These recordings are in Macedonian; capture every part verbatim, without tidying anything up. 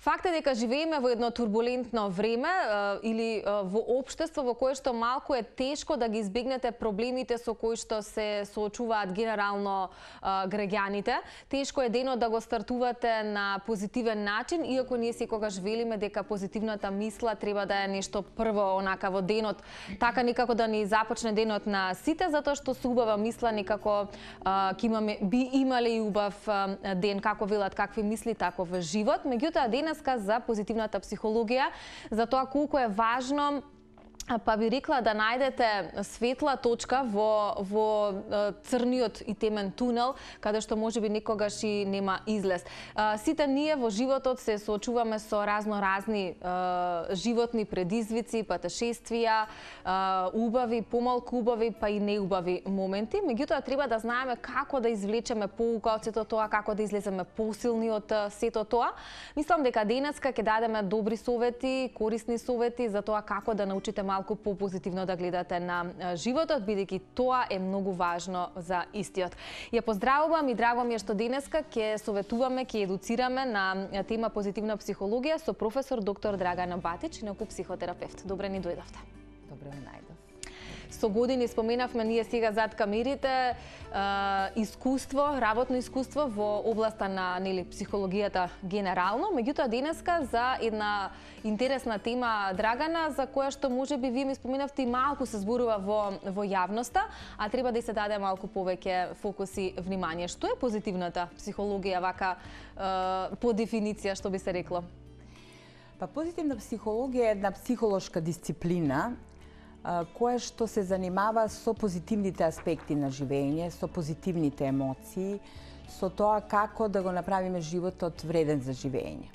Факт е дека живееме во едно турбулентно време или во општество во кое што малку е тешко да ги избегнете проблемите со кои што се соочуваат генерално граѓаните. Тешко е денот да го стартувате на позитивен начин, иако ние секогаш велиме дека позитивната мисла треба да е нешто прво онака во денот, така некако да ни започне денот на сите, затоа што со убава мисла некако ќе имаме би имале и убав ден, како велат, какви мисли таков живот. Меѓутоа денеска за позитивната психологија, за тоа колку е важно, па би рекла да најдете светла точка во, во црниот и темен тунел, каде што можеби некогаш и нема излез. Сите ние во животот се соочуваме со разно-разни животни предизвици, патешествија, убави, помалку убави, па и неубави моменти. Меѓутоа треба да знаеме како да извлечеме поука од сето тоа, како да излеземе посилни од сето тоа. Мислам дека денеска ќе дадеме добри совети, корисни совети за тоа како да научите малку по-позитивно да гледате на животот, бидејќи тоа е многу важно за истиот. Ја поздравувам и драго ми е што денеска ќе советуваме, ќе едуцираме на тема позитивна психологија со професор доктор Драгана Батич, инаку психотерапевт. Добре ни дојдовте. Добре ме најдов. Со години споменавме ние сега зад камерите искуство, работно искуство во областа на нели психологијата генерално, меѓутоа денеска за една интересна тема, Драгана, за која што можеби вие ми споменавте и малку се зборува во во јавноста, а треба да се даде малку повеќе фокус и внимание. Што е позитивната психологија вака по дефиниција, што би се рекло? Па позитивна психологија е една психолошка дисциплина која што се занимава со позитивните аспекти на живење, со позитивните емоции, со тоа како да го направиме животот вреден за живење.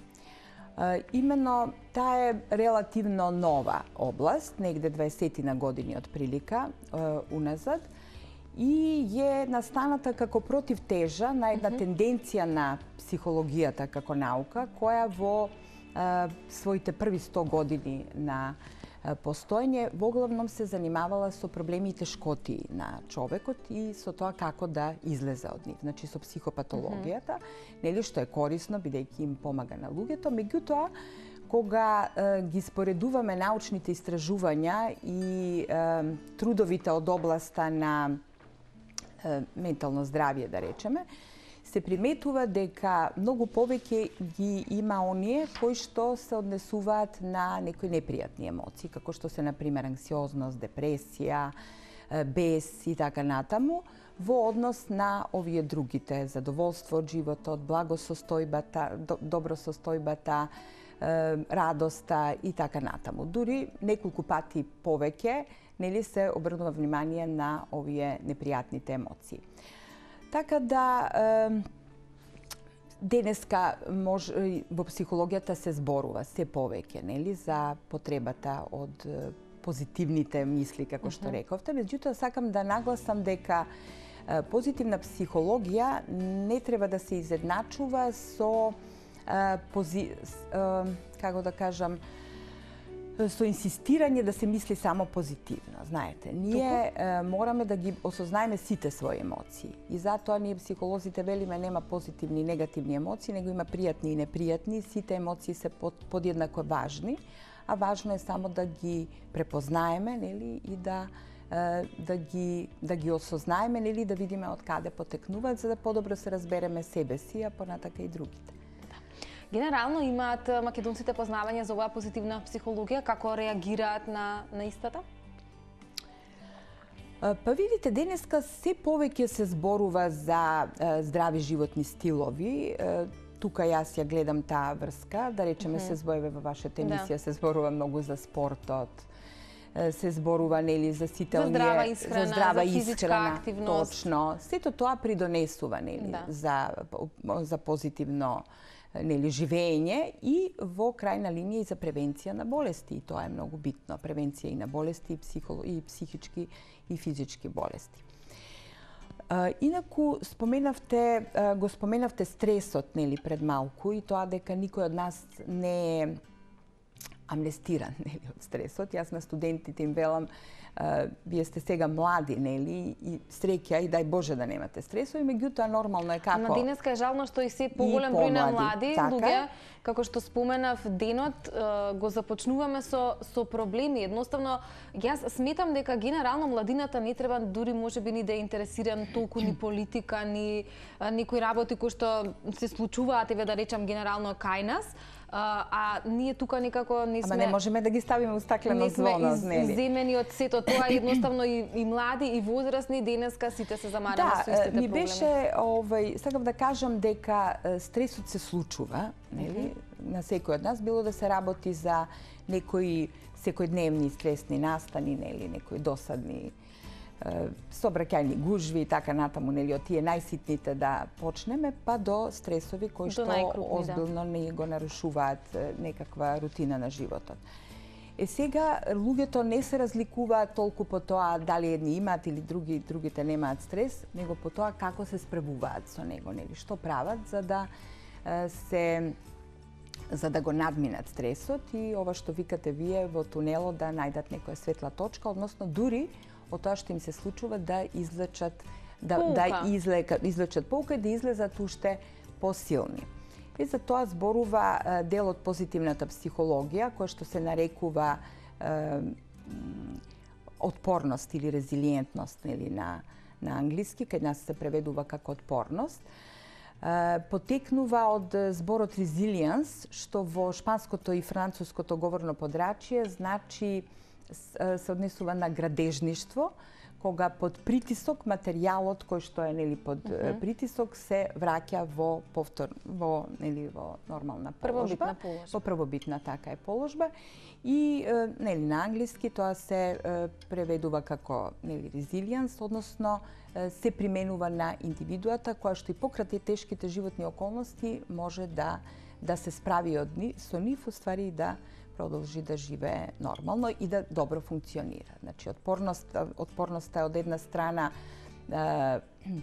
Именно таа е релативно нова област, негде дваесетина години од прилика уназад, и е настаната како противтежа на една тенденција на психологијата како наука, која во своите први сто години на постоење воглавном се занимавала со проблеми и тешкоти на човекот и со тоа како да излезе од нив. Значи со психопатологијата, mm -hmm. нели, што е корисно бидејќи им помага на луѓето, меѓутоа кога е, ги споредуваме научните истражувања и е, трудовите од областа на е, ментално здравје, да речеме, се приметува дека многу повеќе ги има оние кои што се однесуваат на некои непријатни емоции, како што се, например, анксиозност, депресија, бес и така натаму, во однос на овие другите, задоволство од животот, благосостојбата, добросостојбата, радоста и така натаму. Дури неколку пати повеќе, нели, се обрнува внимание на овие непријатните емоции. Така да денеска мож, во психологијата се зборува се повеќе, нели, за потребата од позитивните мисли, како што рековте. Меѓутоа сакам да нагласам дека позитивна психологија не треба да се изедначува со пози, како да кажам, со инсистирање да се мисли само позитивно. Знаете, ние е, мораме да ги осознаеме сите своји емоции. И затоа ние психолозите велиме нема позитивни и негативни емоции, него има пријатни и непријатни. Сите емоции се под, подjedнako важни, а важно е само да ги препознаеме, нели, и да е, да ги да ги осознаеме, нели, да видиме од каде потекнуваат, за да подобро се разбереме себе си, а понатака и другите. Генерално имаат македонците познавање за оваа позитивна психологија, како реагираат на, на истата? Па видите, денеска се повеќе се зборува за е, здрави животни стилови. Е, тука јас ја гледам таа врска, да речеме mm -hmm. се зборува во вашата емисија, да. Се зборува многу за спортот, се зборува, нели, за сите за оние здрава исхрана, за здрава за физичка исхрана, активност. Точно. Сето тоа придонесува, нели, да. за за позитивно, нели, живење и во крајна линија и за превенција на болести. И тоа е многу битно. Превенција и на болести, и, психоло... и психички и физички болести. А, инаку, споменавте, а, го споменавте стресот, нели, пред малку, и тоа дека никој од нас не е амнестиран, нели, од стресот. Јас на студентите им велам, вие сте сега млади, нели, и среќа и дај Боже да немате стресови, меѓутоа нормално е како... На денеска е жално што и се поголем број на млади луѓе, како што споменав, денот го започнуваме со со проблеми. Едноставно, јас сметам дека генерално младината не треба дури можеби ни да е интересиран толку ни политика, ни некои работи кои што се случуваат, еве да речам генерално кај нас. А, а ние тука некако не сме... Ама не можеме да ги ставиме у стаклено звоно, нели? Не сме изземени од сето тоа, едноставно и, и млади и возрастни денеска сите се замараме со истите проблеми. Да, ми беше, овај, сакам да кажам дека стресот се случува, нели? Mm -hmm. На секој од нас, било да се работи за некои секојдневни стресни настани, нели, некои досадни сообраќајни гужви и така натаму, нели, од тие најситните да почнеме, па до стресови кои што озбилно не го нарушуваат некаква рутина на животот. Е сега, луѓето не се разликуваат толку по тоа дали едни имаат или други, другите немаат стрес, него по тоа како се справуваат со него, нели, што прават за да се за да го надминат стресот и ова што викате вие во тунелот да најдат некоја светла точка, односно дури од тоа што им се случува да извлечат да да излека, извлечат полука и да излезат уште посилни. И за тоа зборува дел од позитивната психологија, која што се нарекува е, отпорност или резилиентност, нели, на на англиски, кај нас се преведува како отпорност. Е, потекнува од зборот resilience, што во шпанското и француското говорно подрачје значи се однесува на градежништво, кога под притисок материјалот кој што е, нели, под uh -huh. притисок се враќа во повтор во, нели, во нормална положба, првобитна положба. Во првобитна така е положба и, нели, на англиски тоа се преведува како, нели, resilience, односно се применува на индивидуата која што и покрај тешките животни околности може да да се справи од ни, со нив, уствари и да продолжи да живее нормално и да добро функционира. Значи, отпорност, отпорноста е од една страна е,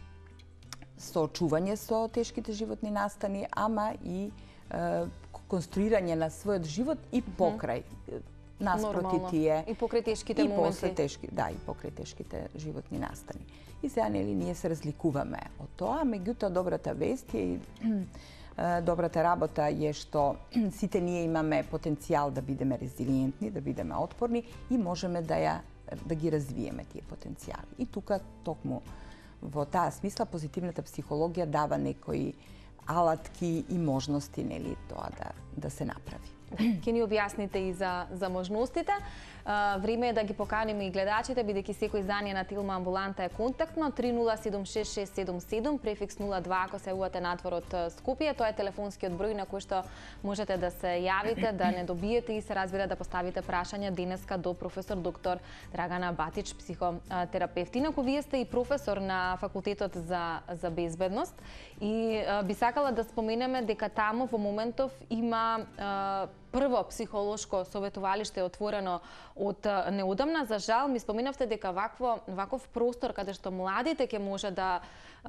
соочување со тешките животни настани, ама и е, конструирање на својот живот и покрај наспроти тие и покрај тешките и моменти. после тешки, да, и покрај тешките животни настани. И сега, нели, ние се разликуваме од тоа, меѓутоа добрата вест е и добрата работа е што сите ние имаме потенцијал да бидеме резилиентни, да бидеме отпорни и можеме да ја да ги развиеме тие потенцијали. И тука токму во таа смисла позитивната психологија дава некои алатки и можности, нели, тоа да да се направи. Ќе ни објасните и за за можностите. Време е да ги поканиме и гледачите, бидејќи секој издание на Телма амбуланта е контактно три нула седум шест шест седум седум, префикс нула два ако се јавувате надвор од Скопје. Тоа е телефонскиот број на кој што можете да се јавите, да не добиете и се разбира да поставите прашања денеска до професор доктор Драгана Батич, психотерапевт. Инаку вие сте и професор на факултетот за за безбедност и би сакала да споменеме дека таму во моментов има прво психолошко советувалиште отворено од неодамна. За жал, ми споменавте дека вакво ваков простор каде што младите ќе може да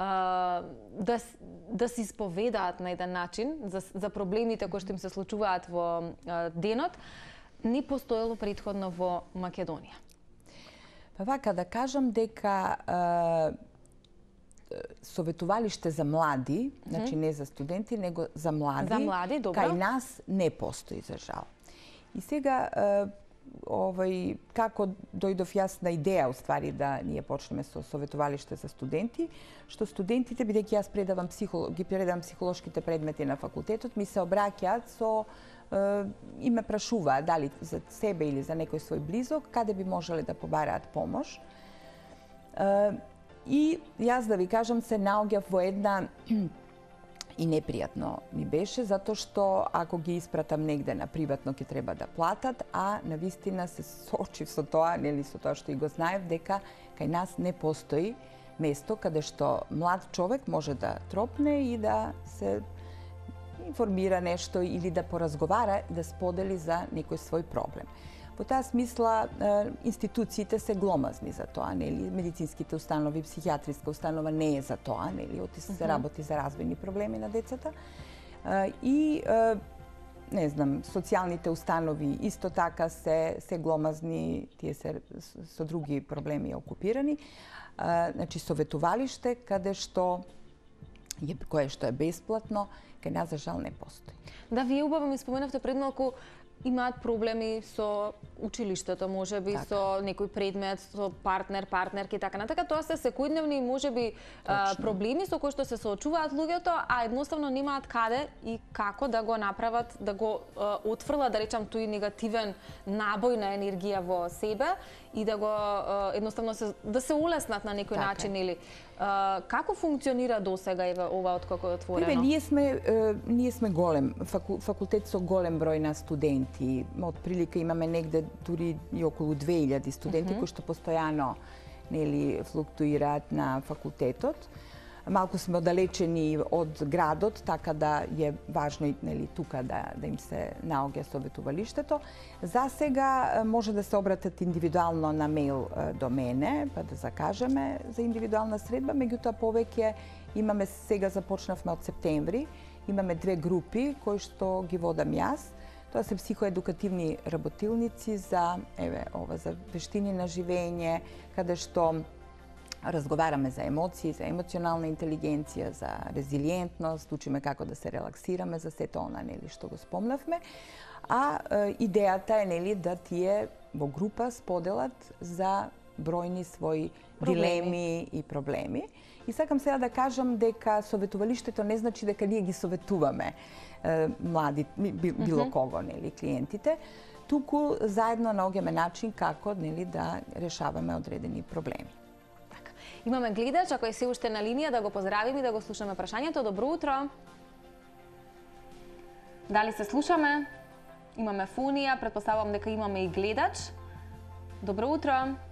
да да се исповедаат на еден начин за за проблемите кои што им се случуваат во денот, не постоело претходно во Македонија. Па вака да кажам дека советувалиште за млади, значи не за студенти, него за млади, за млади, добро, кај нас не постои, за жал. И сега, овој, како дојдов јас на идеја, уствари, да ние почнеме со советувалиште за студенти, што студентите, бидејќи јас предавам психолог, ги предавам психолошките предмети на факултетот, ми се обраќаат со и ме прашуваат дали за себе или за некој свој близок, каде би можеле да побараат помош. И јас, да ви кажам, се наоѓав во една и непријатно ми беше, затоа што ако ги испратам негде на приватно ќе треба да платат, а на вистина се соочив со тоа, нели, со тоа што и го знаев, дека кај нас не постои место каде што млад човек може да тропне и да се информира нешто или да поразговара, да сподели за некој свој проблем. Во таа смисла, институциите се гломазни за тоа, нели? Медицинските установи, психијатриска установа не е за тоа, нели? Оти се работи за развојни проблеми на децата. И не знам, социјалните установи исто така се, се гломазни, тие се со други проблеми окупирани. Значи, советувалиште каде што е, кое што е бесплатно, кај нас за жал не постои. Да, вие убаво ми споменавте пред малку, имаат проблеми со училиштето, може би така, со некој предмет, со партнер, партнерки и така натака. Тоа се секојдневни може би а, проблеми со кои што се соочуваат луѓето, а едноставно немаат каде и како да го направат, да го а, отфрлат, да речам, тој негативен набој на енергија во себе и да го а, едноставно се, да се улеснат на некој така начин или а, како функционира досега еве ова откако е отворено? Еве, ние сме е, ние сме голем факу, факултет со голем број на студенти. Од прилика имаме негде дури и околу две илјади студенти mm -hmm. кои што постојано нели флуктуираат на факултетот. Малку сме оддалечени од градот, така да е важно нели тука да да им се наоѓа советувалиштето. За сега може да се обратат индивидуално на мејл до мене, па да закажеме за индивидуална средба, меѓутоа повеќе имаме, сега започнавме од септември, имаме две групи кои што ги водам јас. Тоа се психоедукативни работилници за еве ова за вештини на живење, каде што разговараме за емоции, за емоционална интелигенција, за резилиентност, учиме како да се релаксираме, за сето она нели што го спомнавме. А е, идејата е нели да тие во група споделат за бројни своји проблеми. дилеми и проблеми. И сакам сега да кажам дека советувалиштето не значи дека ние ги советуваме е, млади, било mm -hmm. кого, нели, клиентите, туку заедно наоѓаме начин како нели да решаваме одредени проблеми. Така. Имаме гледач, ако е се уште на линија, да го поздравиме и да го слушаме прашањето. Добро утро. Дали се слушаме? Имаме фонија, претпоставувам дека имаме и гледач. Добро утро.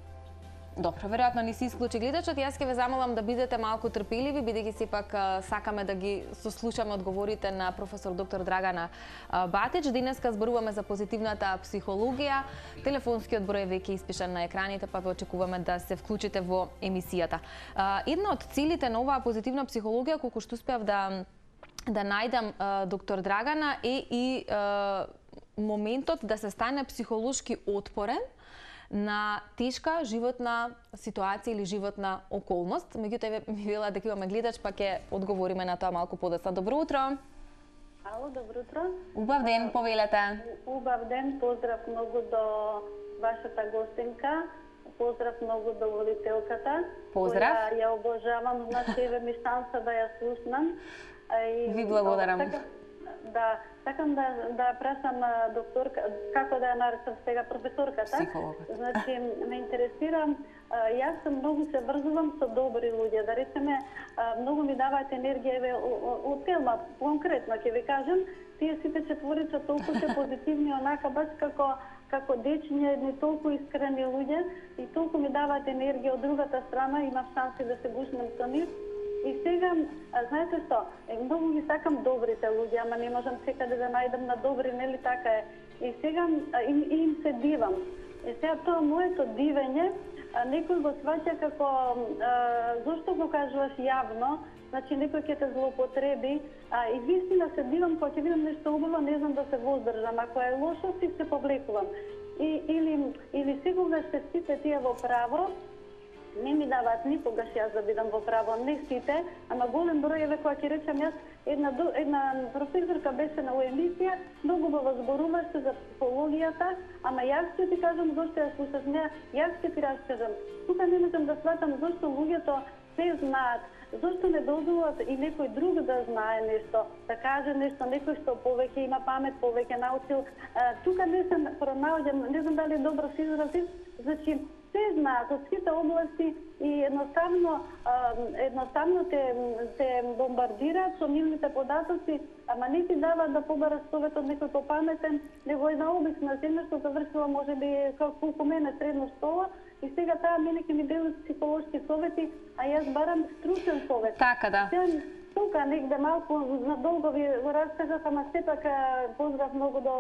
Добро, веројатно ни се исклучи гледачот. Јас ќе ве замолам да бидете малку трпеливи, бидејќи сепак сакаме да ги сослушаме одговорите на професор доктор Драгана Батич. Денеска зборуваме за позитивната психологија. Телефонскиот број е веќе испишан на екраните, па ве очекуваме да се вклучите во емисијата. Една од целите на оваа позитивна психологија, колку што успеав да да најдам доктор Драгана, е и моментот да се стане психолошки отпорен на тешка животна ситуација или животна околност. Меѓутоа, ми вела дека имаме гледач, па ќе одговориме на тоа малку подоцна. Добро утро. Ало, добро утро. Убав ден, повелете. Убав ден, поздрав многу до вашата гостинка. Поздрав многу до водителката. Поздрав. Која ја обожавам, значи еве ми шанса да ја слушнам. И ви благодарам. Така, да, сакам да да прашам докторка, како да ја наречам сега професорката. Психологот. Значи ме интересира, јас многу се врзувам со добри луѓе, да речеме, многу ми даваат енергија, еве од филма конкретно ќе ви кажам, тие сите четворица толку се позитивни, онака баш како како дечиња, едни толку искрени луѓе и толку ми даваат енергија од другата страна, имав шанси да се гушнем со нив. И сега, знаете што, многу ги сакам добрите луѓе, ама не можам секаде да најдам на добри, нели така е. И сега им, им се дивам. И сега тоа моето дивење, некој го сваќа како, а, зошто го кажуваш јавно, значи некој ќе те злоупотреби, а, и вистина се дивам, кога ќе видам нешто убаво, не знам да се воздржам, ако е лошо, си се повлекувам. И, или, или секогаш се сите тие во право, не ми даваат никогаш јас да бидам во право, не сите, ама голем број, еве кога ќе речам јас, една, една професорка беше на емисија, многу го зборуваше за психологијата, ама јас ќе ти кажам зошто ја слушаш неа, јас ќе ти раскажам. Тука не можам да сватам зошто луѓето се знаат, зошто не дозволат и некој друг да знае нешто, да каже нешто, некој што повеќе има памет, повеќе научил. А, тука не се пронаоѓам, не знам дали е добро се изразив, значи се знаат од сите области и едноставно едноставно те те бомбардираат со нивните податоци, ама не ти даваат да побараш совет од некој попаметен, него една обична жена што завршила можеби колку мене средно школа и сега таа мене ќе ми дели психолошки совети, а јас барам стручен совет. Така да. Тука негде малку надолго ви го раскажав, ама сепак поздрав многу до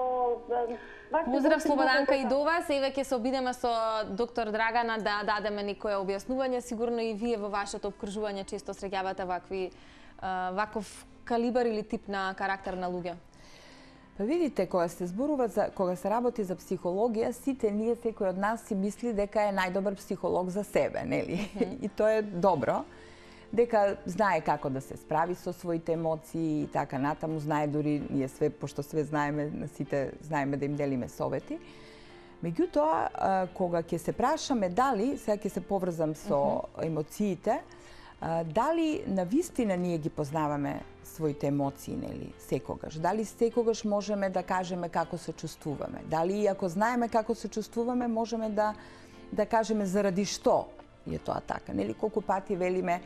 Поздрав Слободанка и до вас. Еве ќе се обидеме со доктор Драгана да дадеме некое објаснување. Сигурно и вие во вашето обкружување често среќавате вакви ваков калибар или тип на карактер на луѓе. Па видите, кога се зборува за кога се работи за психологија, сите ние секој од нас си мисли дека е најдобар психолог за себе, нели? Mm -hmm. И тоа е добро. Дека знае како да се справи со своите емоции и така натаму, знае дури ние све, пошто све знаеме, сите знаеме да им делиме совети. Меѓутоа, кога ќе се прашаме дали, сега ќе се поврзам со mm -hmm. емоциите, дали навистина ние ги познаваме своите емоции, нели, секогаш? Дали секогаш можеме да кажеме како се чувствуваме? Дали ако знаеме како се чувствуваме, можеме да да кажеме заради што е тоа така, нели? Колку пати велиме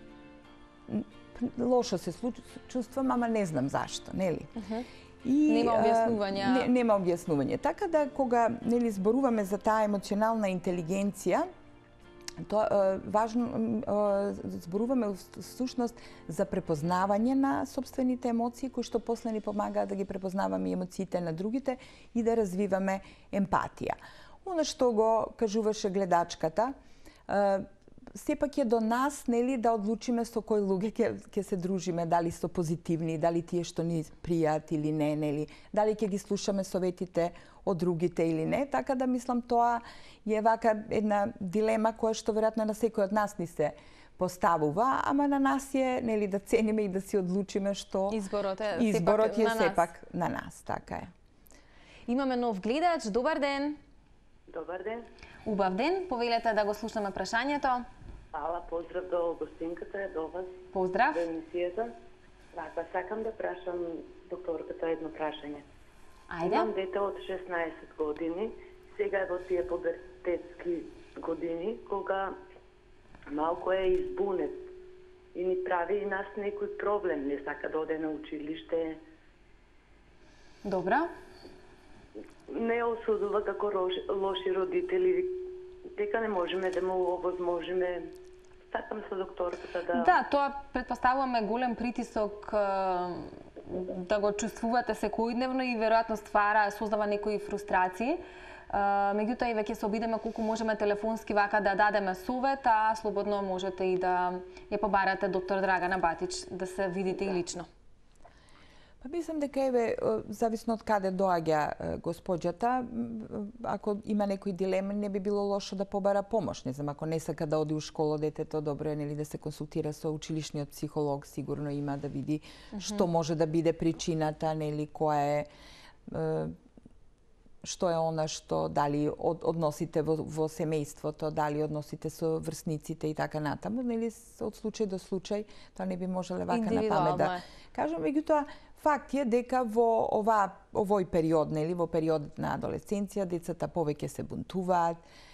лошо се чувствувам, ама не знам зашто, нели? Uh -huh. И, нема објаснување. Не, нема објаснување. Така да кога нели зборуваме за таа емоционална интелигенција, тоа важно зборуваме всушност за препознавање на сопствените емоции, кои што после ни помагаат да ги препознаваме емоциите на другите и да развиваме емпатија. Она што го кажуваше гледачката, сепак е до нас, нели, да одлучиме со кои луѓе ќе ќе се дружиме, дали со позитивни, дали тие што ни пријат или не, нели, дали ќе ги слушаме советите од другите или не, така да мислам тоа е вака една дилема која што веројатно на секој од нас ни се поставува, ама на нас е, нели, да цениме и да си одлучиме што изборот е изборот сепак е на сепак на нас, така е. Имаме нов гледач, добар ден. Добар ден. Убав ден, повелете да го слушаме прашањето. Фала, поздрав до гостинката, до вас. Поздрав. До емисијата. Вака, сакам да прашам докторката едно прашање. Ајде. Имам дете од шеснаесет години, сега е во тие пубертетски години, кога малку е избунет и ни прави и нас некој проблем, не сака да оде на училиште. Добра. Не осудува како лоши родители, дека не можеме да му овозможиме. Сакам со докторката да... Да, тоа предпоставуваме голем притисок да го чувствувате секојдневно и веројатно ствара, создава некои фрустрации. Меѓутоа и веќе се обидеме колку можеме телефонски вака да дадеме совет, а слободно можете и да ја побарате доктор Драгана Батич, да се видите и лично. Па мислам дека еве зависно од каде доаѓа госпоѓата, ако има некои дилеми не би било лошо да побара помош, не знам, ако не сака да оди у школа детето, добро е нели да се консултира со училишниот психолог, сигурно има да види mm -hmm. што може да биде причината, нели која е што е она што дали од, односите во, во семејството, дали односите со врсниците и така натаму, нели од случај до случај, тоа не би можеле вака на памет да кажам, меѓутоа факт е дека во ова овој период, нели, во периодот на адолесценција, децата повеќе се бунтуваат,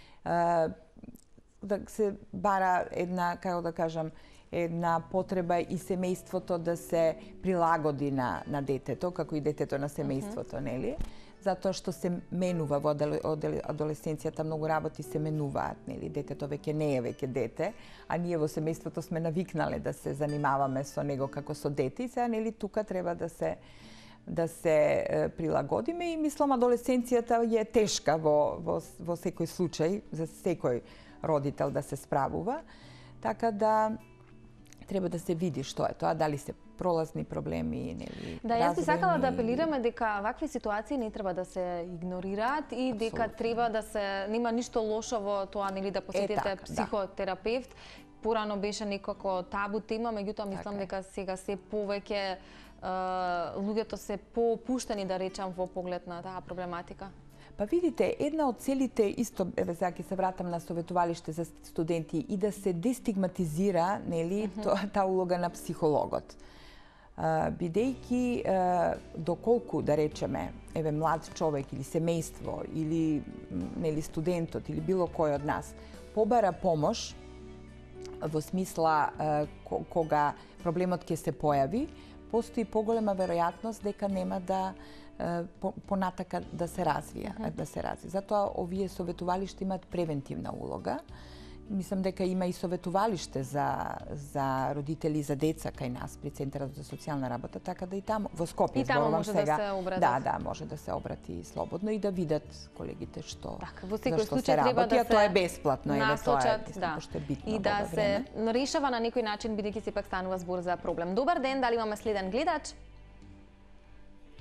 да се бара една, како да кажам, една потреба и семејството да се прилагоди на на детето, како и детето на семејството, нели? Затоа што се менува во адолесценцијата, многу работи се менуваат, нели? Детето веќе не е веќе дете, а ние во семејството сме навикнале да се занимаваме со него како со дете и сега, нели, тука треба да се да се е, прилагодиме и мислам адолесценцијата е тешка во во во секој случај за секој родител да се справува, така да треба да се види што е тоа, дали се пролазни проблеми, нели. Да, јас би сакала да апелираме дека вакви ситуации не треба да се игнорираат и дека Абсолютно. Треба да се нема ништо лошо во тоа, нели, да посетите е, така, психотерапевт. Да. Порано беше некако табу тема, меѓутоа мислам така дека сега се повеќе луѓето се попуштени, да речам, во поглед на таа проблематика. Па видите, една од целите, исто, еве сега ќе се вратам на советувалиште за студенти, и да се дестигматизира, нели, mm -hmm. таа улога на психологот. Uh, бидејќи uh, доколку, да речеме, еве млад човек или семејство или нели студентот или било кој од нас побара помош во смисла uh, кога проблемот ќе се појави, постои поголема веројатност дека нема да uh, понатака да се развија, uh -huh. да се развија. Затоа овие советувалишта имаат превентивна улога. Мислам дека има и советувалиште за за родители и за деца кај нас при Центарот за социјална работа, така да и таму во Скопје и таму може сега, да се обратат. Да, да, може да се обрати слободно и да видат колегите што така, во секој случај се треба работи, да а се тоа е бесплатно, еве тоа е, да. што е битно и да се време. решава на некој начин, бидејќи сепак станува збор за проблем. Добар ден, дали имаме следен гледач?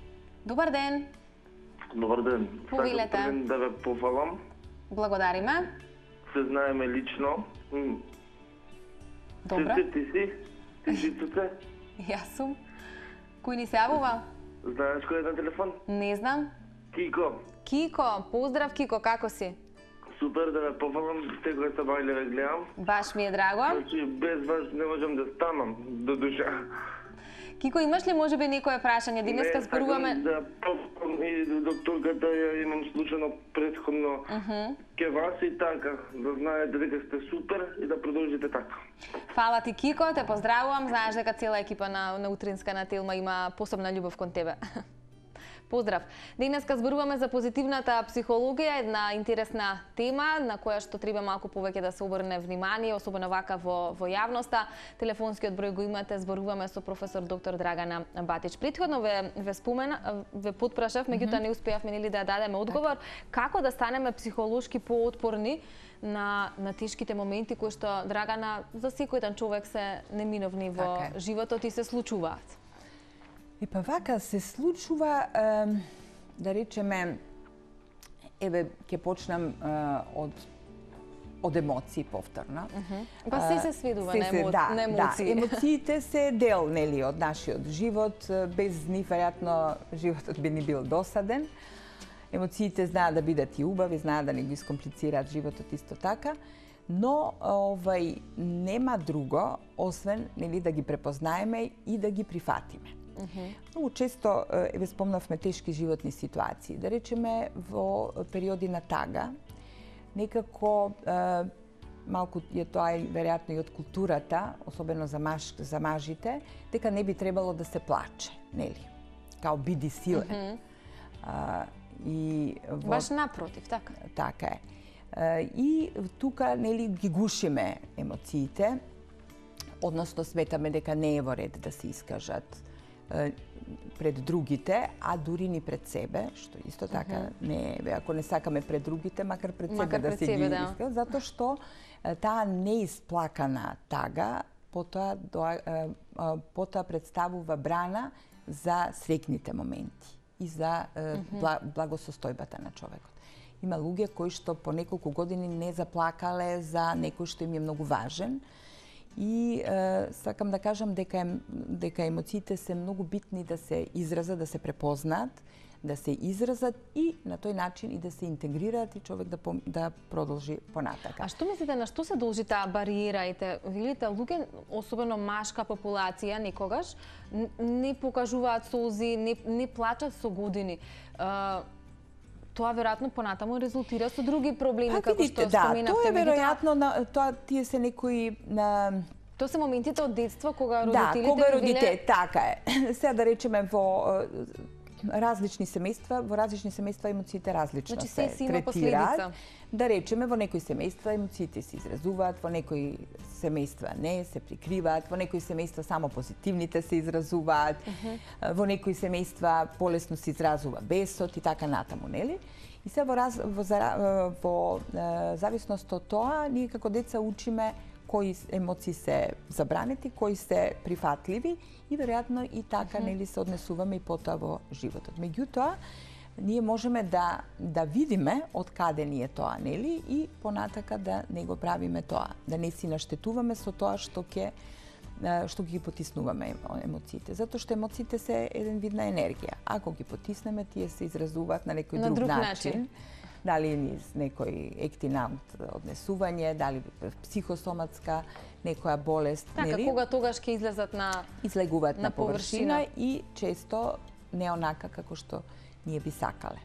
Добар ден. Добар ден. Повелете. Сакам да ве пофалам. Благодариме. Се знаеме лично. М. Добра. Ти, ти си? Ти си тука? Јас сум. Кој ни се јавува? Знаеш кој е на телефон? Не знам. Кико. Кико, поздрав Кико, како си? Супер да ве пофалам. Секој сабајле ве гледам. Баш ми е драго. Значи, без вас не можам да станам до душа. Кико, имаш ли можеби некое прашање? Денеска зборуваме... Не, сакам да пофалам и докторката ја имам слушано предходно uh -huh. ке вас и така, да знаете дека сте супер и да продолжите така. Фала ти, Кико, те поздравувам. Знаеш дека цела екипа на, на Утринска на Телма има посебна љубов кон тебе. Поздрав. Денеска зборуваме за позитивната психологија, една интересна тема на која што треба малку повеќе да се обрне внимание, особено вака во, во јавноста. Телефонскиот број го имате, зборуваме со професор доктор Драгана Батич. Претходно ве, ве спомена, ве потпрашав, меѓутоа не успеавме нели да дадеме одговор. Како да станеме психолошки поотпорни на, на тешките моменти кои што, Драгана, за секој еден човек се неминовни во okay. животот и се случуваат? И па вака се случува, е, да речеме, еве, ќе почнам е, од од емоции повторно. Uh -huh. Па се се сведува се, на, емо... да, на емоции. Да, емоциите се дел, нели, од нашиот живот. Без нив, веројатно, животот би ни бил досаден. Емоциите знаат да бидат и убави, знаат да не го искомплицираат животот исто така. Но овај нема друго освен, нели, да ги препознаеме и да ги прифатиме. Uh -huh. Многу често, еве, спомнавме тешки животни ситуации. Да речеме, во периоди на тага, некако е, малку е тоа и веројатно и од културата, особено за, маш, за мажите, дека не би требало да се плаче, нели? Као биди силен. Uh -huh. а, и во... Баш напротив, така? Така е. А, и тука, нели, ги гушиме емоциите, односно сметаме дека не е во ред да се искажат пред другите, а дури ни пред себе, што исто така uh -huh. не е, ако не сакаме пред другите, макар пред себе макар да пред се себе, ги да. искат, затоа што таа неисплакана тага потоа, потоа представува брана за среќните моменти и за uh -huh. благосостојбата на човекот. Има луѓе кои што по неколку години не заплакале за некој што им е многу важен. И е, сакам да кажам дека, дека емоциите се многу битни да се изразат, да се препознаат, да се изразат и на тој начин и да се интегрираат и човек да, да продолжи понатака. А што мислите, на што се должи таа бариера? Ите, видите, луѓе, особено машка популација, некогаш не покажуваат солзи, не, не плачат со години. Uh, Тоа веројатно понатаму резултира со други проблеми, па, како видите, што да, споменавте. Тоа е веројатно, на, тоа тие се некои на Тоа се моментите од детство кога да, родителите кога родите, биле... така е. Сега да речеме во различни семејства, во различни семејства емоциите различно значи, се, се третираат. Да речеме, во некои семејства емоциите се изразуваат, во некои семејства не, се прикриваат, во некои семејства само позитивните се изразуваат, uh -huh. во некои семејства полесно се изразува бесот и така натаму, нели? И се во, раз, во, во, во зависност од тоа, ние како деца учиме кои емоции се забранети, кои се прифатливи и веројатно и така, uh -huh. нели, се однесуваме и потоа во животот. Меѓутоа, ние можеме да да видиме од каде ни е тоа, нели, и понатака да не го правиме тоа, да не си наштетуваме со тоа што ќе што ги потиснуваме емоциите, затоа што емоциите се еден вид на енергија. Ако ги потиснеме, тие се изразуваат на некој на друг, друг начин. начин. Дали низ некој ектинант однесување, дали психосоматска некоја болест, така, нели? кога тогаш ќе излезат на излегуваат на, на површина. површина И често не онака како што ние би сакале.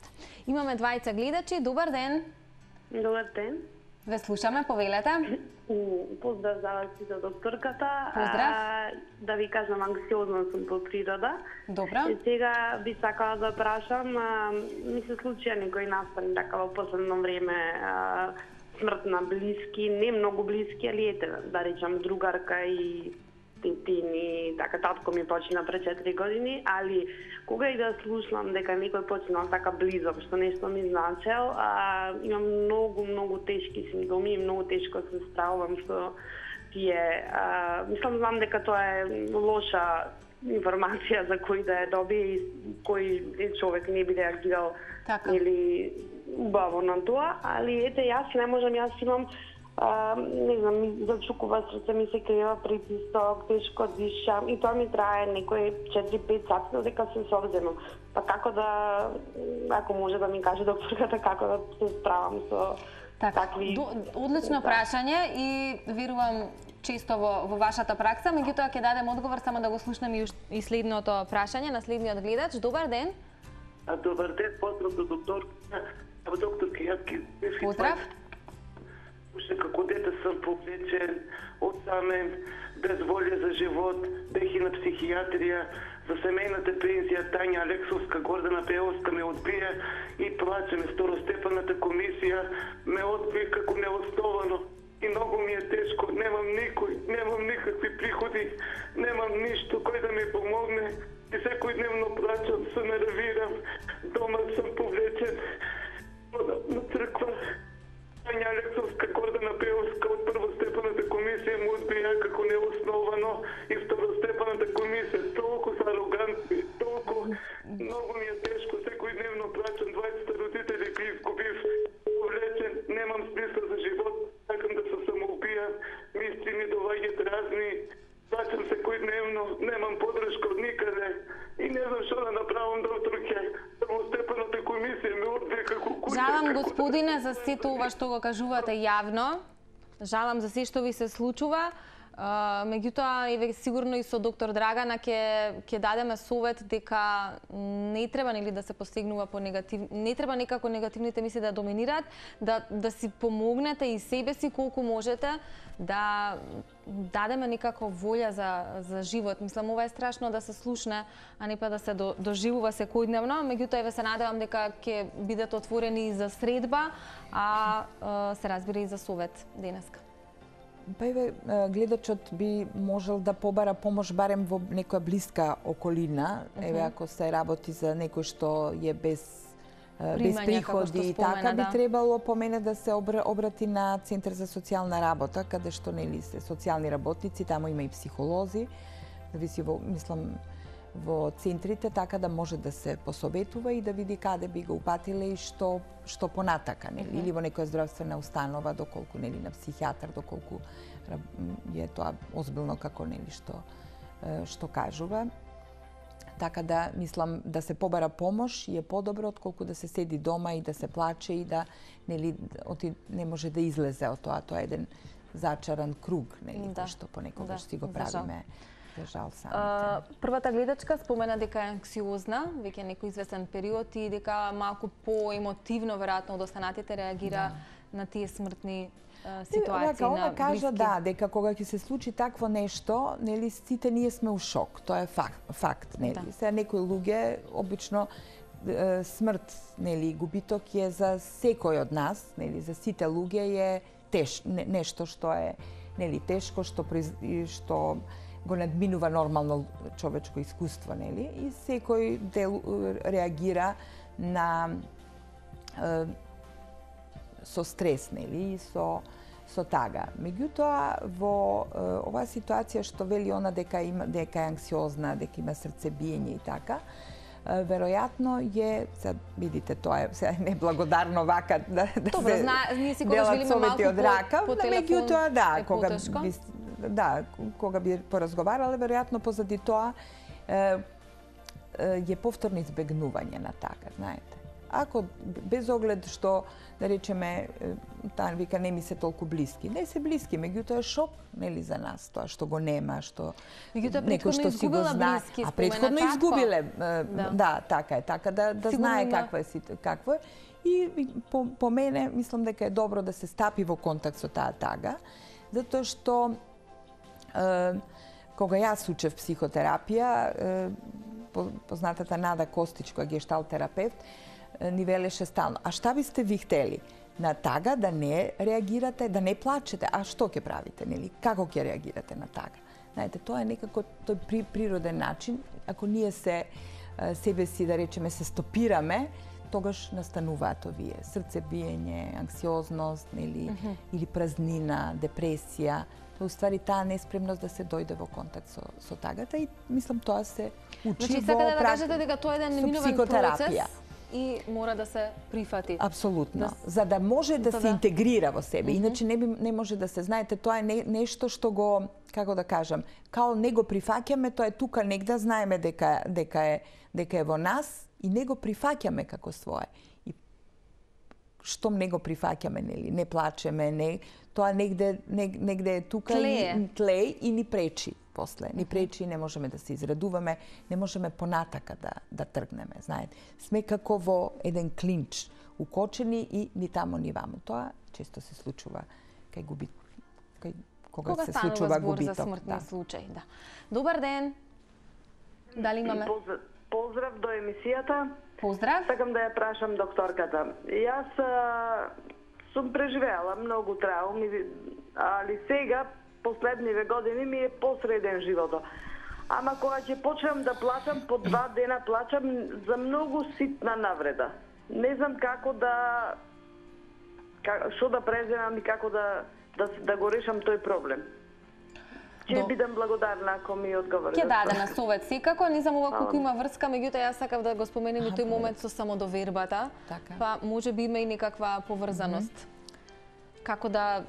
Имаме двајца гледачи. Добар ден. Добар ден. Ве слушаме, повелете. Поздрав за вас и за докторката. Поздрав. А, да ви кажам, анксиозна сум по природа. Добра. И сега би сакала да прашам, а, ми се случија некој настани така во последно време а, смрт на блиски, не многу блиски, али ете, да речам, другарка и тетини, така, татко ми почина пред четири години, али кога и да слушам дека некој починал така близок, што нешто ми значел, а, имам многу, многу тешки симптоми и многу тешко се справувам што тие, а, мислам, знам дека тоа е лоша информација за кој да ја добие и кој човек не би реагирал Така. или убаво на тоа, али ете јас не можам, јас имам а, не знам, зачукува срце ми се крива, притисок, тешко дишам и тоа ми трае некои четири-пет сати додека се совземам. Па како да, ако може да ми каже докторката како да се справам со Така, такви... До, одлично прашање и верувам често во, во вашата пракса, меѓутоа ќе дадем одговор, само да го слушнем и, и следното прашање на следниот гледач. Добар ден. А, добар ден, поздрав до доктор. Докторка, јас ки... Поздрав. Уште како дете сум повлечен, отсамен, без волја за живот, бех и на психијатрија, за семејната пензија Тања Алексовска, Гордана Пеовска ме одбија и плачеме. Второстепената комисија ме одбија како неосновано. И многу ми е тешко, немам никој, немам никакви приходи, немам ништо кој да ми помогне. И секој дневно плачам, се нервирам, дома сум повлечен на црква. Тања Алексовска, Гордана Пеовска од првостепената комисија му одбија како неосновано и второстепената комисија толку се арогантни, толку многу ми е тешко, секој дневно плачам, дваесет родители ги изгубив, повлечен, немам смисла за живот, сакам да се самоубијам, мисли ми доаѓаат разни, плачам секој дневно, немам подршка од никаде и не знам што да направам, докторке. Првостепената комисија ме одбија како куќа. Жалам, господине, за сето ова што го кажувате јавно. Жалам за се што ви се случува. Uh, меѓутоа, еве сигурно и со доктор Драгана ќе ќе дадеме совет дека не треба нели да се постигнува по негатив, не треба некако негативните мисли да доминираат, да да си помогнете и себе си колку можете, да дадеме некако волја за за живот. Мислам, ова е страшно да се слушне, а не па да се до, доживува секојдневно. Меѓутоа, еве се надевам дека ќе бидат отворени и за средба, а uh, се разбира и за совет денеска. Па еве, гледачот би можел да побара помош барем во некоја блиска околина, еве ако се работи за некој што е без без приходи и така, би требало по мене да се обрати на Центар за социјална работа, каде што нели се социјални работници, таму има и психолози, зависи во, мислам, во центрите, така да може да се посоветува и да види каде би го упатиле и што што понатака, нели, mm -hmm. или во некоја здравствена установа, доколку нели на психијатар, доколку е тоа озбилно како нели што што кажува. Така да мислам да се побара помош и е подобро отколку да се седи дома и да се плаче и да нели оти не може да излезе од тоа. Тоа е еден зачаран круг, нели, да. Што понекогаш да, си го правиме. За жал самите. Uh, првата гледачка спомена дека е анксиозна, веќе некој известен период и дека малку поемотивно веројатно од останатите реагира да. на тие смртни uh, ситуации Рака, она на кажа блиски. да, дека кога ќе се случи такво нешто, нели сите ние сме у шок. Тоа е факт, факт нели. Да. Сега некои луѓе обично смрт, нели, губиток е за секој од нас, нели, за сите луѓе е теш, не, нешто што е нели тешко, што што го надминува нормално човечко искуство, нели? И секој дел реагира на е, со стрес, нели? И со со тага. Меѓутоа, во е, оваа ситуација што вели она дека има дека е анксиозна, дека има срцебиење и така, е, веројатно е, сега видите, тоа е сега неблагодарно вака да, да Добро, се зна, ние си кога желиме малку од рака, по, по телефон, меѓутоа да, е кога потешко. би, да, кога би поразговарале, веројатно позади тоа е, е повторно избегнување на така, знаете. Ако без оглед што, да речеме, таа вика не ми се толку блиски. Не се блиски, меѓутоа е шок, нели, за нас тоа што го нема, што некој што си го знае, а претходно изгубиле. Да. да, така е, така да да Сигурно знае има... каква е какво е. И по, по мене мислам дека е добро да се стапи во контакт со таа тага, затоа што е, кога јас учев психотерапија, е, познатата Нада Костич, која е гешталт терапевт, ни велеше стално. А шта бисте ви хтели? На тага да не реагирате, да не плачете. А што ќе правите, нели? Како ќе реагирате на тага? Знаете, тоа е некако тој при, природен начин. Ако ние се себе си, да речеме, се стопираме, тогаш настануваат овие срцебиење, анксиозност, нели, mm -hmm. или празнина, депресија. Тоа уствари таа неспремност да се дојде во контакт со со тагата и мислам тоа се учи значи, во сакате да прак... кажете дека тоа е еден неминуван процес и мора да се прифати. Апсолутно. Да... За да може да, да се интегрира во себе. Mm -hmm. Иначе не би не може да се знаете, тоа е не, нешто што го, како да кажам, као не го прифаќаме, тоа е тука негде, знаеме дека дека е дека е во нас и не го прифаќаме како свое. И штом не го прифаќаме, нели, не плачеме, не, тоа негде негде е тука тлее. и тлее и ни пречи после. Ни пречи и не можеме да се израдуваме, не можеме понатака да да тргнеме, знаете. Сме како во еден клинч, укочени и ни тамо ни вамо. Тоа често се случува кај губи кај кога, кога се случува губиток. За смртни да. случаи, да. Добар ден. Дали имаме? Поздрав до емисијата. Поздрав. Сакам да ја прашам докторката. Јас а, сум преживеала многу трауми, али сега последниве години ми е посреден живото. Ама кога ќе почнам да плачам, по два дена плачам за многу ситна навреда. Не знам како да што да преземам и како да да да го решам тој проблем. Ќе До... бидам благодарна ако ми одговори. Ќе даде на совет секако, не знам ова колку има врска, меѓутоа јас сакав да го споменем и тој момент со самодовербата. Така. Па може би има и некаква поврзаност. Mm -hmm. Како да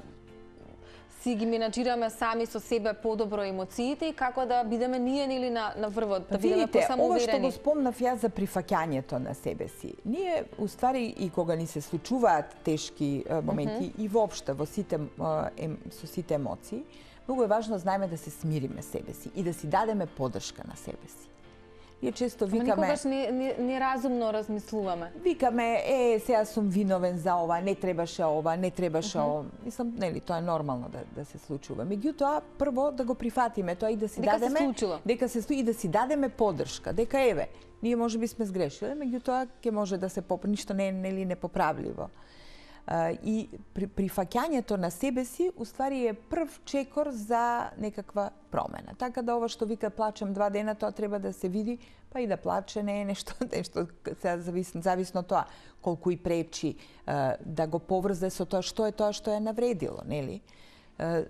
си ги менаџираме сами со себе подобро емоциите и како да бидеме ние нели на на врвот, да бидеме посамоуверени. Ова што го спомнав јас за прифаќањето на себе си. Ние уствари и кога ни се случуваат тешки моменти mm -hmm. и воопшто во сите ем, со сите емоции, многу е важно знаеме да се смириме себе си и да си дадеме поддршка на себе си. Ние често викаме... Ама никогаш не, не, не разумно размислуваме. Викаме, е, сега сум виновен за ова, не требаше ова, не требаше uh -huh. ова. Мислам, нели, тоа е нормално да, да се случува. Меѓутоа, прво да го прифатиме тоа и да си дека дадеме... Дека се случило. Дека се случи и да си дадеме поддршка. Дека, еве, ние може би сме сгрешиле, меѓутоа ќе може да се поправи, ништо не е нели непоправливо. Uh, и при, прифаќањето на себе си уствари е прв чекор за некаква промена. Така да ова што вика плачам два дена, тоа треба да се види, па и да плаче не е нешто, нешто сега зависно, зависно тоа колку и пречи uh, да го поврзе со тоа што е тоа што е навредило, нели? Uh,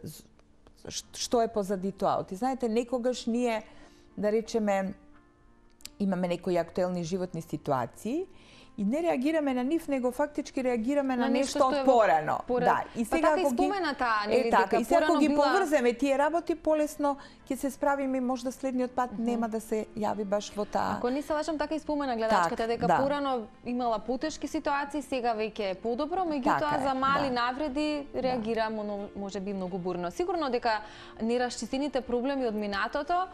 што е позади тоа? Оти знаете, некогаш ние, да речеме, имаме некои актуелни животни ситуации и не реагираме на нив, него фактички реагираме на, на нешто од порано. Поред... Да, и сега па така спомена таа, нели, дека и сега ако ги била... поврземе тие работи, полесно ќе се справиме, можда следниот пат mm -hmm. нема да се јави баш во таа. Ако не се лажам, така и спомена гледачката так, дека да. порано имала потешки ситуации, сега веќе е подобро, меѓутоа така за мали да. навреди реагира да. може би многу бурно. Сигурно дека неразчистените проблеми од минатото,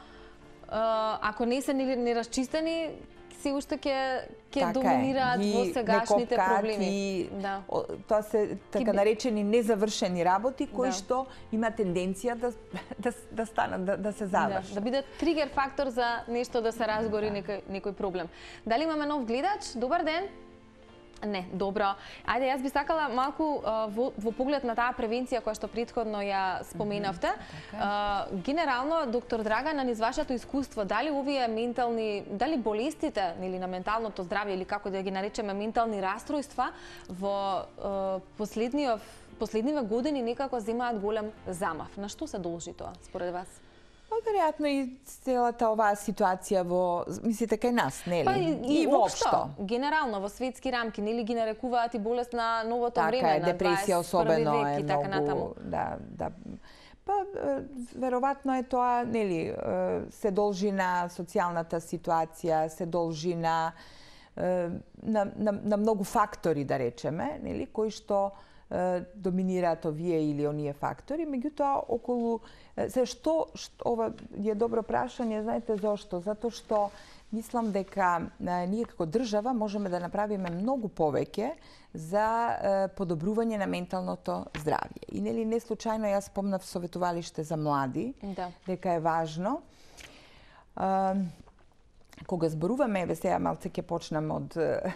ако не се неразчистени, се уште ќе ќе доминираат во сегашните проблеми. И, да. Тоа се така наречени незавршени работи кои да. што има тенденција да да да станат да, да се завршат. Да, да биде тригер фактор за нешто да се разгори да. некој некој проблем. Дали имаме нов гледач? Добар ден. Не, добро. Ајде, јас би сакала малку uh, во, во поглед на таа превенција која што претходно ја споменавте. Mm-hmm, uh, генерално, доктор Драгана, низ вашето искуство, дали овие ментални, дали болестите или на менталното здравје или како да ги наречеме ментални растројства во uh, последниот последниве години некако земаат голем замав. На што се должи тоа според вас? Па, веројатно и целата оваа ситуација во, мислите, кај нас, нели? Па, и, и, и воопшто. Генерално, во светски рамки, нели ги нарекуваат и болест на новото така време, е, на депресија особено век, е и така многу, натаму. да, да. Па, веројатно е тоа, нели, се должи на социјалната ситуација, се должи на, на, на, на многу фактори, да речеме, нели, кои што доминираат овие или оние фактори, меѓутоа околу се што, што ова е добро прашање, знаете зошто? Затоа што мислам дека ние како држава можеме да направиме многу повеќе за подобрување на менталното здравје. И нели не случајно јас спомнав советувалиште за млади, да. дека е важно. А, кога зборуваме, еве сега малце ќе почнам од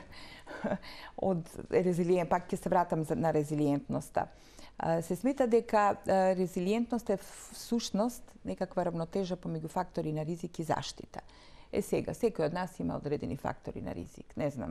од резилиент, пак ќе се вратам на резилиентноста. Се смета дека резилиентност е всушност некаква равнотежа помеѓу фактори на ризик и заштита. Е сега, секој од нас има одредени фактори на ризик. Не знам,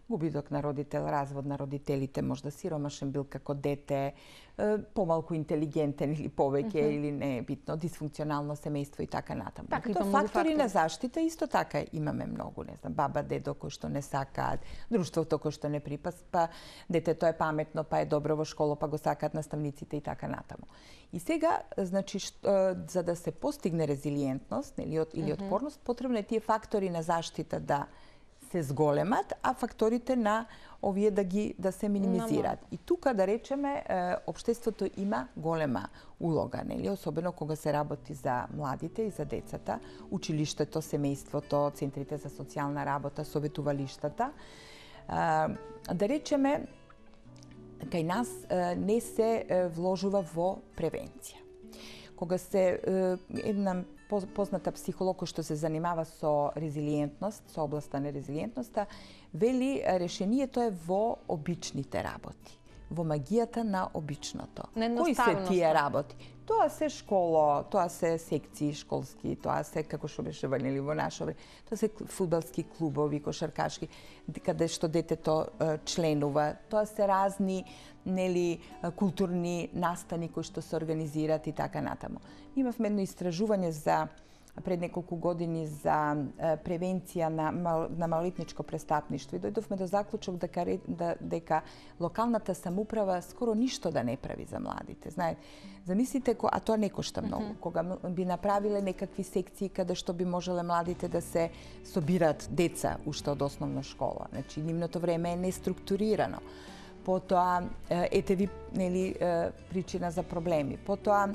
губиток на родител, развод на родителите, можда сиромашен бил како дете, помалку интелигентен или повеќе, mm -hmm. или не е битно, дисфункционално семејство и така натаму. Така, Тоа фактори на заштита исто така имаме многу, не знам, баба, дедо кои што не сакаат, друштвото кој што не припаспа, детето е паметно, па е добро во школа, па го сакаат наставниците и така натаму. И сега, значи, што, за да се постигне резилиентност или, или mm -hmm. отпорност, потребно е тие фактори на заштита да се зголемат, а факторите на овие да ги да се минимизираат. И тука да речеме општеството има голема улога, нели, особено кога се работи за младите и за децата, училиштето, семејството, центрите за социјална работа, советувалиштата. Да речеме кај нас не се вложува во превенција. Кога се една позната психолог кој што се занимава со резилиентност, со областа на резилиентноста, вели решението е во обичните работи, во магијата на обичното. Кои се тие работи? Тоа се школа, тоа се секции школски, тоа се како што беше нели во наше време, тоа се фудбалски клубови, кошаркашки, каде што детето членува, тоа се разни нели културни настани кои што се организираат и така натаму. Имавме едно истражување за пред неколку години за превенција на, мал, на малолетничко престапништво и дојдовме до заклучок дека, да, дека локалната самоуправа скоро ништо да не прави за младите. Знаете, замислите, а тоа не кошта многу. Mm -hmm. Кога би направиле некакви секции каде што би можеле младите да се собират деца уште од основна школа. Значи, нивното време е неструктурирано. Потоа, ете ви, нели, причина за проблеми. Потоа,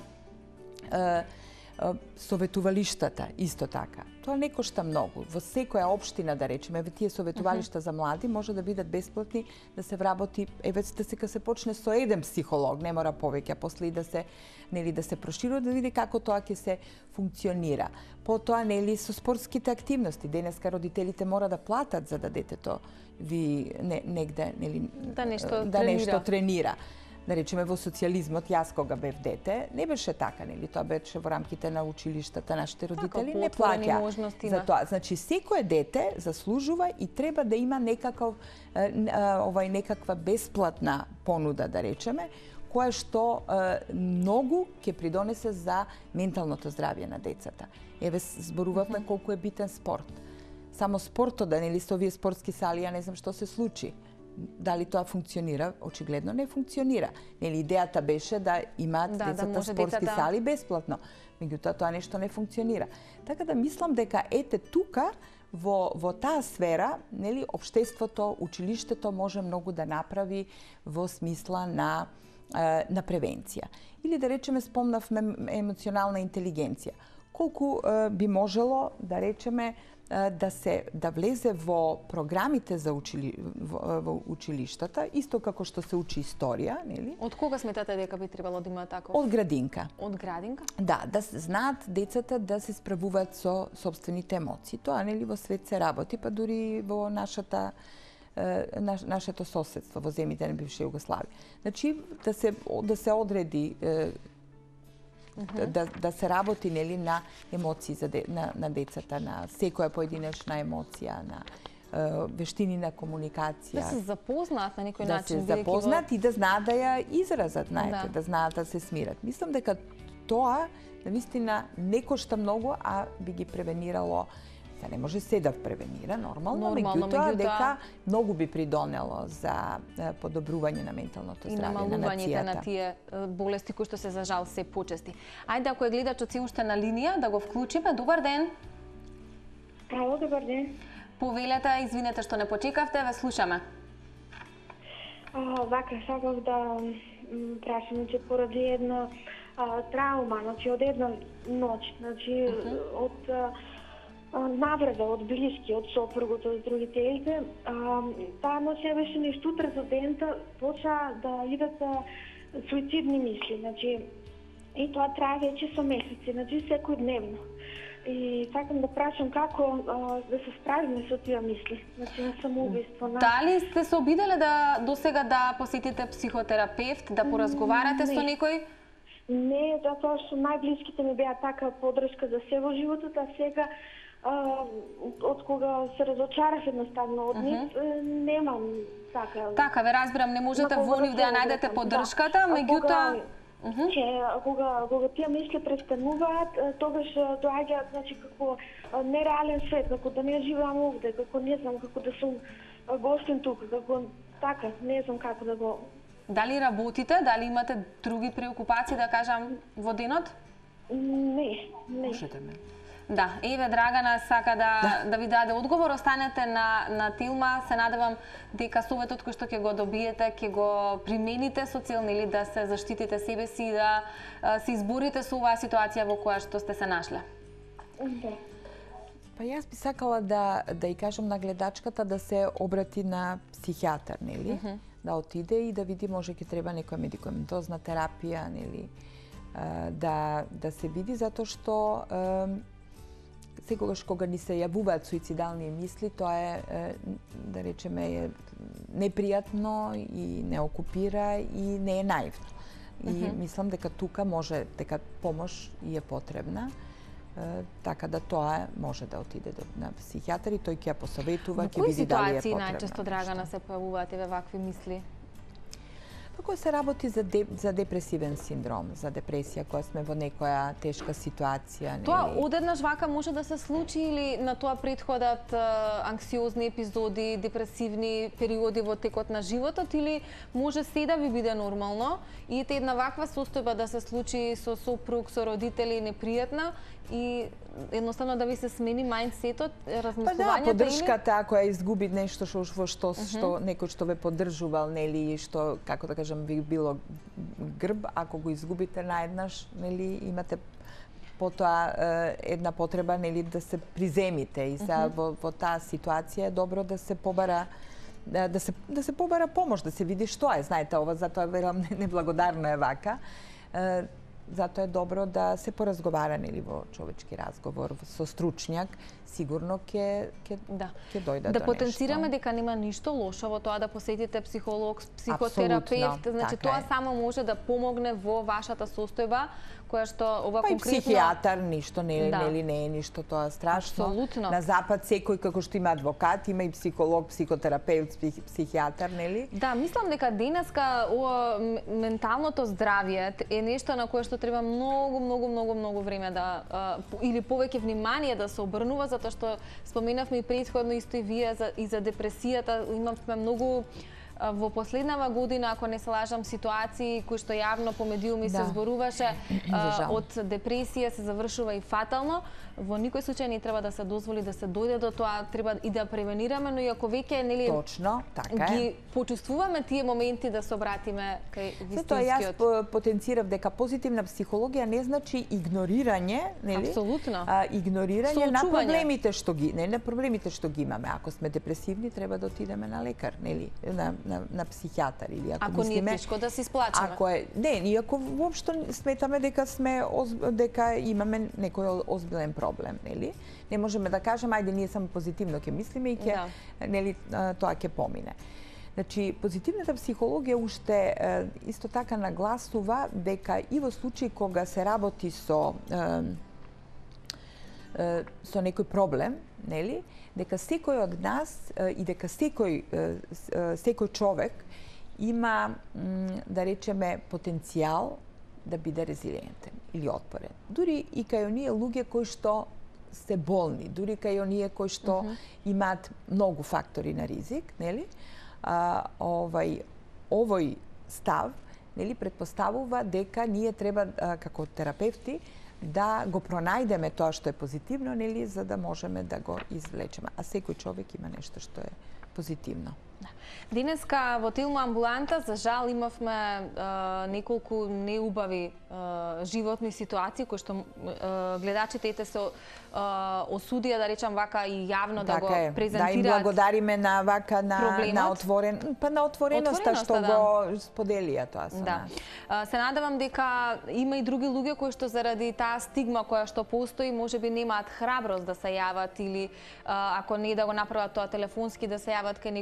советувалиштата, исто така. Тоа не кошта многу. Во секоја општина, да речеме, тие советувалишта uh -huh. за млади може да бидат бесплатни, да се вработи, еве да се се почне со еден психолог, не мора повеќе, а после и да се нели да се проширува, да види како тоа ќе се функционира. Потоа нели со спортските активности, денеска родителите мора да платат за да детето ви не, негде нели да нешто да тренира. нешто тренира. Да речеме во социјализмот, јас кога бев дете, не беше така, нели? Тоа беше во рамките на училиштата, нашите родители не плаќа за тоа. Значи, секое дете заслужува и треба да има некаков, овај некаква бесплатна понуда, да речеме, која што многу ќе придонесе за менталното здравје на децата. Еве, зборувавме колку е битен спорт. Само спортот, да нели со овие спортски сали, ја не знам што се случи. Дали тоа функционира? Очигледно не функционира. Нели идејата беше да имаат да, децата да спортски децата... сали бесплатно. Меѓутоа тоа нешто не функционира. Така да мислам дека ете тука во во таа сфера, нели општеството, училиштето може многу да направи во смисла на на превенција. Или да речеме спомнавме емоционална интелигенција. Колку би можело да речеме да се да влезе во програмите за учили, во, во училиштата, исто како што се учи историја, нели? Од кога сметате дека би требало да има таков? Од градинка. Од градинка? Да, да знаат децата да се справуваат со собствените емоции. Тоа нели во свет се работи, па дури во нашата наш, нашето соседство, во земјите на бивша Југославија. Значи да се да се одреди да, да се работи нели на емоции за де, на, на децата, на секоја поединечна емоција, на е, вештини на комуникација. Да се запознаат на некој да начин. Да се запознаат во... и да знаат да ја изразат, знаете, да. да знаат да се смират. Мислам дека тоа навистина не кошта многу, а би ги превенирало. Се не може се да превенира нормално, нормално меѓутоа дека многу би придонело за подобрување на менталното здравје на нацијата. И намалувањето на тие болести кои што се за жал се почести. Ајде, ако е гледачот си уште на линија, да го вклучиме. Добар ден. Ало, добар ден. Повелете, извинете што не почекавте, ве слушаме. А, вака, сакав да прашам, че поради една а, траума, значи од една ноќ, значи uh -huh. од а, навреда од блиски, од сопругот, од родителите, таа ноќ ја беше нешто утре за дента, почна да идат суицидни мисли, значи, и тоа трае веќе со месеци, значи секојдневно. И сакам да прашам како а, да се справиме со тие мисли, значи на самоубиство. На... Дали сте се обиделе да досега да посетите психотерапевт, да поразговарате не. со некој? Не, затоа што најблиските ми беа така поддршка за се во животот, а сега од кога се разочарав едноставно од нив, немам така. Така, ве разбирам, не можете во нив да ја најдете поддршката, меѓутоа че кога кога тие мисли престануваат, тогаш доаѓаат, значи, како нереален свет, како да не живеам овде, како не знам, како да сум гостин тука, како така, не знам како да го... Дали работите, дали имате други преокупации, да кажам, во денот? Не, не. Можете ме. Да, еве Драгана сака да, да. да ви даде одговор. Останете на, на Телма. Се надевам дека советот кој што ќе го добиете, ќе го примените со цел, нели, да се заштитите себе си и да а, се изборите со оваа ситуација во која што сте се нашле. Да. Па јас би сакала да, да и кажам на гледачката да се обрати на психијатар, нели? Mm -hmm. Да отиде и да види може ќе треба некоја медикаментозна терапија, нели? Да, да се види, затоа што секогаш кога ни се јавуваат суицидални мисли, тоа е, да речеме, е непријатно и не окупира и не е наивно. И mm -hmm. мислам дека тука може, дека помош и е потребна, така да тоа може да отиде на психијатар и тој ќе ја посоветува, ќе види дали е потребна. Во кои ситуации најчесто, Драгана, се појавуваат еве вакви мисли? Кога се работи за, де, за депресивен синдром, за депресија, која сме во некоја тешка ситуација. Тоа одеднаш вака може да се случи или на тоа претходат анксиозни епизоди, депресивни периоди во текот на животот, или може се да ви биде нормално и ете една ваква состојба да се случи со сопруг, со родители, непријатна и едноставно да ви се смени мајндсетот, размислувањето? Па да, поддршката, ако ја изгуби нешто што во што, што некој што ве поддржувал, нели, што, како да кажам, би било грб, ако го изгубите наеднаш, нели, имате потоа една потреба, нели, да се приземите и за во, во таа ситуација е добро да се побара да, да се да се побара помош, да се види што е. Знаете, ова затоа верам неблагодарно е вака. Затоа е добро да се поразговара, нели, во човечки разговор со стручњак, сигурно ќе ќе да. ќе дојде да до потенцираме нешто. дека нема ништо лошо во тоа да посетите психолог, психотерапевт, значи така тоа е. само може да помогне во вашата состојба, која што ова па конкретно... и психијатар, ништо не, да. нели, не е ништо тоа страшно. Апсолутно. На запад секој како што има адвокат, има и психолог, психотерапевт, псих, психијатар, нели? Да, мислам дека денеска ова менталното здравје е нешто на кое што треба многу, многу, многу, многу време да или повеќе внимание да се обрнува, затоа што споменавме и претходно исто и вие за, и за депресијата, имавме многу во последнава година, ако не се лажам, ситуации кои што јавно по медиуми да. се зборуваше а, од депресија се завршува и фатално. Во никој случај не треба да се дозволи да се дојде до тоа, треба и да превенираме, но и ако веќе нели точно, така е. Ги почувствуваме тие моменти да се обратиме кај вистинскиот. Затоа јас потенцирав дека позитивна психологија не значи игнорирање, нели? Апсолутно. А, игнорирање Соочување. на проблемите што ги, не на проблемите што ги имаме. Ако сме депресивни, треба да отидеме на лекар, нели? На на, на психијатар или ако, ако мислиме, не е тешко да се исплачаме. Ако е, не, иако воопшто сметаме дека сме дека имаме некој озбилен проблем, нели? Не можеме да кажеме ајде ние само позитивно ќе мислиме и ќе да. нели тоа ќе помине. Значи, позитивната психологија уште исто така нагласува дека и во случај кога се работи со со некој проблем, нели, дека секој од нас и дека секој секој човек има, да речеме, потенцијал да биде резилиентен или отпорен. Дури и кај оние луѓе кои што се болни, дури кај оние кои што uh -huh. имаат многу фактори на ризик, нели? А, овај овој став, нели, претпоставува дека ние треба а, како терапевти да го пронајдеме тоа што е позитивно, нели, за да можеме да го извлечеме. А секој човек има нешто што е позитивно. Денеска во Телма амбуланта, за жал, имавме а, неколку неубави а, животни ситуации кои што а, гледачите ете се а, осудија, да речам вака, и јавно да го е. презентираат. Да им благодариме на вака на проблемот. на отворен, па на отвореноста што да. го споделија тоа со да. нас. А, се надевам дека има и други луѓе кои што заради таа стигма која што постои, можеби немаат храброст да се јават или а, ако не да го направат тоа телефонски, да се јават кај некој психолог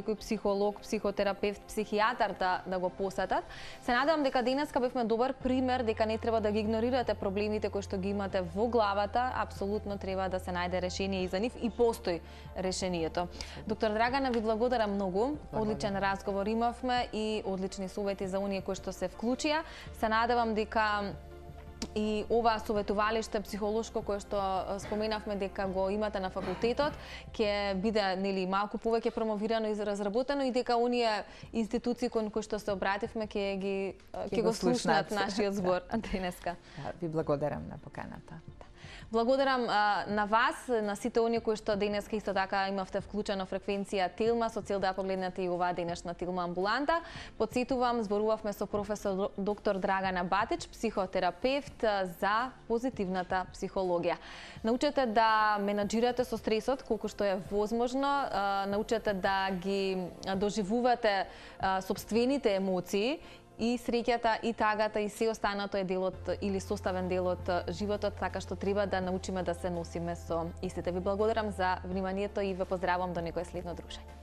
психолог, психотерапевт, психијатар да, да го посетат. Се надевам дека денеска бевме добар пример дека не треба да ги игнорирате проблемите кои што ги имате во главата, апсолутно треба да се најде решение и за нив и постои решението. Доктор Драгана, ви благодарам многу. Одличен разговор имавме и одлични совети за оние кои што се вклучија. Се надевам дека и ова советувалиште психолошко кое што споменавме дека го имате на факултетот ќе биде нели малку повеќе промовирано и разработено и дека оние институции кон кои што се обративме ќе ги ќе го слушнат нашиот збор денеска. Ви благодарам на поканата. Благодарам а, на вас, на сите оние кои што денеска исто така имавте вклучено фреквенција Телма со цел да погледнете и оваа денешна Телма амбуланта. Потсетувам, зборувавме со професор доктор Драгана Батич, психотерапевт за позитивната психологија. Научете да менаџирате со стресот колку што е возможно, а, научете да ги доживувате а, сопствените емоции и среќата, и тагата, и се останато е дел од или составен дел од животот, така што треба да научиме да се носиме со истите. Ви благодарам за вниманието и ве поздравувам до некое следно дружење.